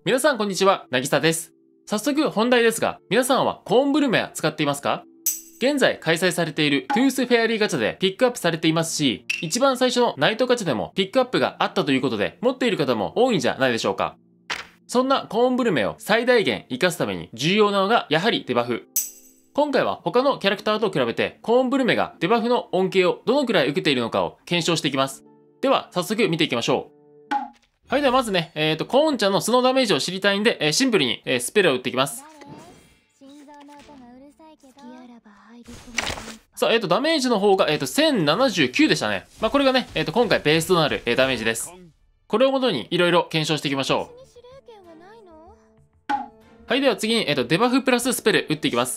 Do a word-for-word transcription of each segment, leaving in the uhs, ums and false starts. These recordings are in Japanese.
皆さんこんにちは、なぎさです。早速本題ですが、皆さんはコーンブルメア使っていますか？現在開催されているトゥースフェアリーガチャでピックアップされていますし、一番最初のナイトガチャでもピックアップがあったということで、持っている方も多いんじゃないでしょうか。そんなコーンブルメを最大限活かすために重要なのがやはりデバフ。今回は他のキャラクターと比べてコーンブルメがデバフの恩恵をどのくらい受けているのかを検証していきます。では早速見ていきましょう。はい、ではまずね、えっと、コーンちゃんの素のダメージを知りたいんで、えー、シンプルに、えー、スペルを打っていきます。さあ、えっと、ダメージの方が、えっと、せんななじゅうきゅうでしたね。まあ、これがね、えっと、今回ベースとなる、えー、ダメージです。これをもとにいろいろ検証していきましょう。はい、では次に、えっと、デバフプラススペル打っていきます。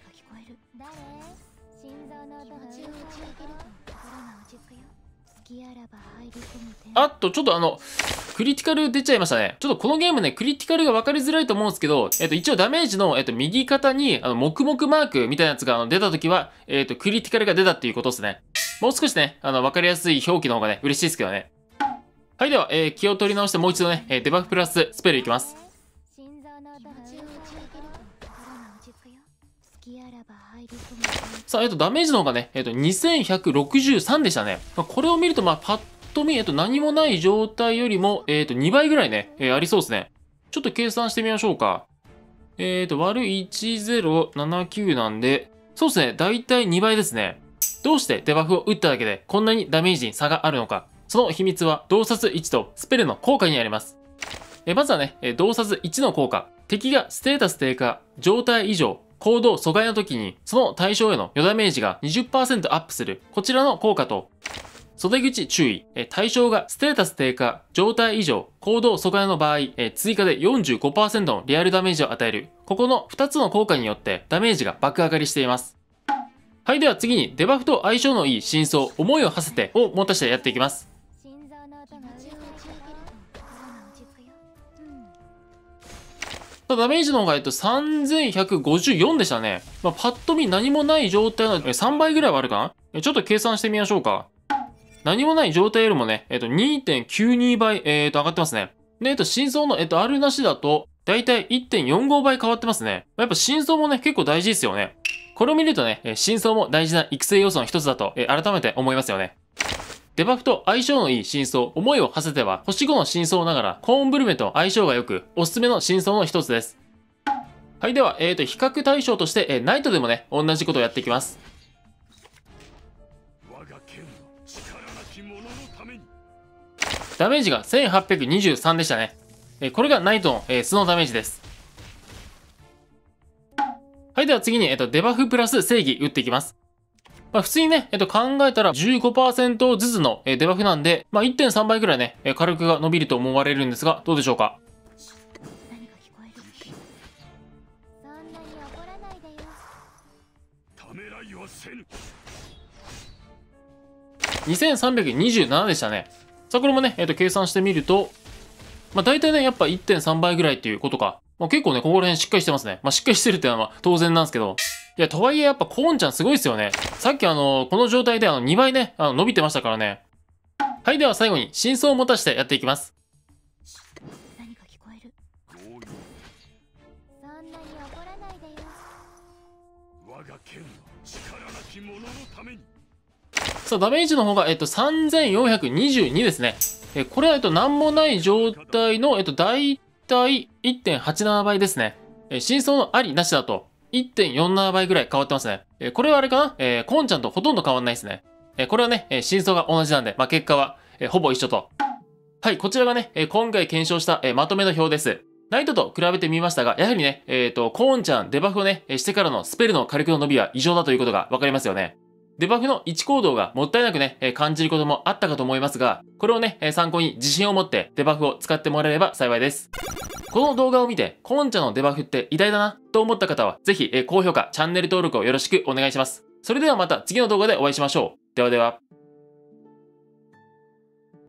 あっと、ちょっとあの、クリティカル出ちゃいましたね。ちょっとこのゲームね、クリティカルが分かりづらいと思うんですけど、えっと、一応ダメージの、えっと、右肩に、あの、黙々マークみたいなやつがあの出た時は、えっと、クリティカルが出たっていうことですね。もう少しね、あの、分かりやすい表記の方がね、嬉しいですけどね。はい、では、えー、気を取り直してもう一度ね、えー、デバフプラススペルいきます。さあ、えっと、ダメージの方がね、えっと、にせんひゃくろくじゅうさんでしたね。まあ、これを見ると、まあ、パッと見、えっと、何もない状態よりも、えっと、にばいぐらいね、えー、ありそうですね。ちょっと計算してみましょうか。えっと、割るいちぜろななきゅうなんで、そうですね、だいたいにばいですね。どうしてデバフを打っただけで、こんなにダメージに差があるのか。その秘密は、洞察いちとスペルの効果にあります。えまずはね、え洞察いちの効果。敵がステータス低下、状態異常、行動阻害の時に、その対象への余ダメージが にじゅっパーセント アップする、こちらの効果と、袖口注意、え対象がステータス低下、状態異常、行動阻害の場合、え追加で よんじゅうごパーセント のリアルダメージを与える、ここのふたつの効果によってダメージが爆上がりしています。はい、では次にデバフと相性のいい真相、思いを馳せてを持たしてやっていきます。ダメージの方が、えっと、さんぜんひゃくごじゅうよんでしたね。まあ、パッと見何もない状態のさんばいぐらいはあるかな。ちょっと計算してみましょうか。何もない状態よりもね、えっと、にてんきゅうにばい、えっと、上がってますね。で、えっと、真相の、えっと、あるなしだと、だいたい いってんよんご 倍変わってますね。やっぱ真相もね、結構大事ですよね。これを見るとね、真相も大事な育成要素の一つだと、え改めて思いますよね。デバフと相性のいい真相、思いを馳せては、星ごの真相ながら、コーンブルメと相性が良く、おすすめの真相の一つです。はい、では、えっと、比較対象として、えナイトでもね、同じことをやっていきます。ダメージがせんはっぴゃくにじゅうさんでしたね。えこれがナイトの、え素のダメージです。はい、では次に、えっと、デバフプラス正義打っていきます。まあ、普通にね、えっと、考えたら じゅうごパーセント ずつのデバフなんで、まあ、いってんさんばいぐらいね、火力が伸びると思われるんですが、どうでしょうか。にせんさんびゃくにじゅうななでしたね。さあ、これもね、えっと、計算してみると、まあ、大体ね、やっぱ いってんさんばいぐらいっていうことか。まあ、結構ね、ここら辺しっかりしてますね。まあ、しっかりしてるっていうのはまあ当然なんですけど。いや、とはいえやっぱコーンちゃんすごいですよね。さっきあの、この状態であの、にばいね、あの伸びてましたからね。はい、では最後に真相を持たしてやっていきます。さあ、ダメージの方が、えっと、さんぜんよんひゃくにじゅうにですね。え、これは、えっと、なんもない状態の、えっと、だいたい いってんはちなな 倍ですね。え、真相のありなしだと、いってんよんなな 倍ぐらい変わってますね。え、これはあれかなえー、コーンちゃんとほとんど変わんないですね。え、これはね、え、真相が同じなんで、まあ、結果は、え、ほぼ一緒と。はい、こちらがね、え、今回検証した、え、まとめの表です。ナイトと比べてみましたが、やはりね、えっと、コーンちゃん、デバフをね、してからのスペルの火力の伸びは異常だということがわかりますよね。デバフのいち行動がもったいなくね、え感じることもあったかと思いますが、これをね、え参考に自信を持ってデバフを使ってもらえれば幸いです。この動画を見て、コーンちゃんのデバフって偉大だなと思った方は、ぜひ、え高評価、チャンネル登録をよろしくお願いします。それではまた次の動画でお会いしましょう。ではでは。